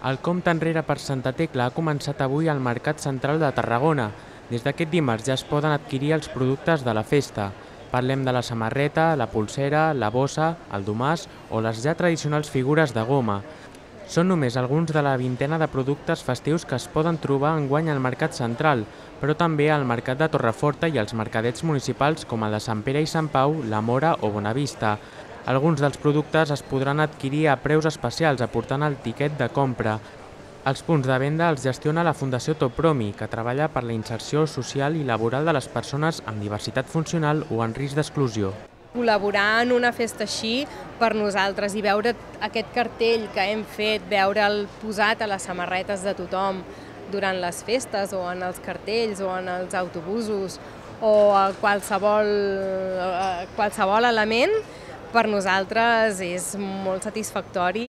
El compte enrere per Santa Tecla ha començat avui al Mercat Central de Tarragona. Des d'aquest dimarts ja es poden adquirir els productes de la festa. Parlem de la samarreta, la polsera, la bossa, el domàs o les ja tradicionals figures de goma. Són només alguns de la vintena de productes festius que es poden trobar enguany al Mercat Central, però també al Mercat de Torreforta i als mercadets municipals com el de Sant Pere i Sant Pau, la Mora o Bonavista. Alguns dels productes es podran adquirir a preus especials aportant el tiquet de compra. Els punts de venda els gestiona la Fundació Topromi, que treballa per la inserció social i laboral de les persones amb diversitat funcional o en risc d'exclusió. Col·laborar en una festa així per nosaltres i veure aquest cartell que hem fet, veure'l posat a les samarretes de tothom durant les festes o en els cartells o en els autobusos o a qualsevol element, per nosaltres és molt satisfactori.